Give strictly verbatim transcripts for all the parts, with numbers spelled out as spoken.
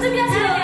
준비하세요.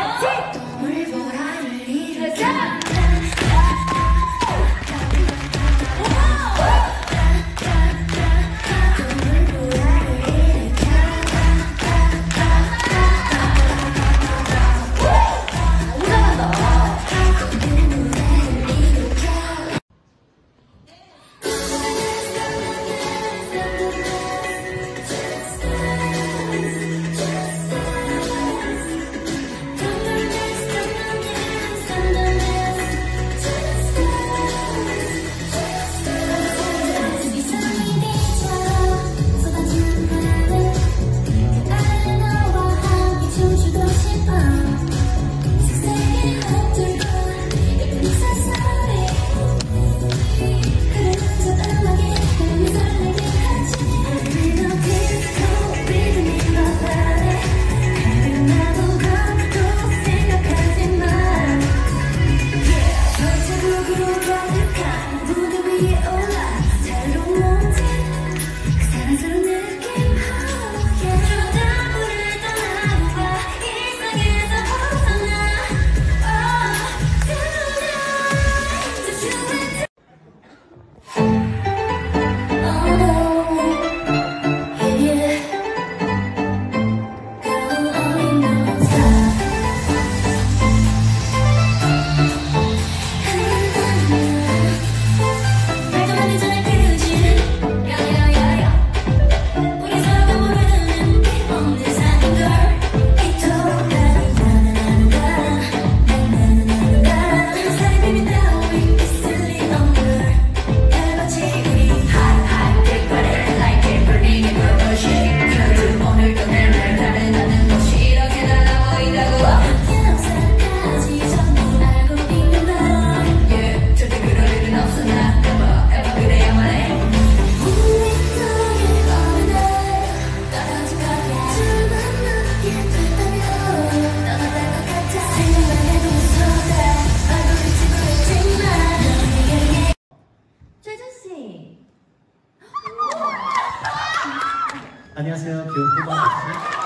안녕하세요, 귀여운 꼬마아저씨.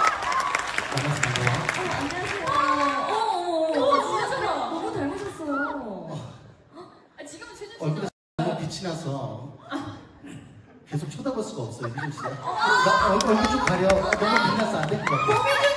반갑습니다. 어, 안녕하세요. 어, 어머, 어머, 진짜 너무 닮으셨어요. 아, 지금은 최준 씨. 얼굴에 너무 빛이 나서 계속 쳐다볼 수가 없어요, 희준 씨. 나 얼굴 좀 가려. 너무 빛나서 안 될 것 같아요.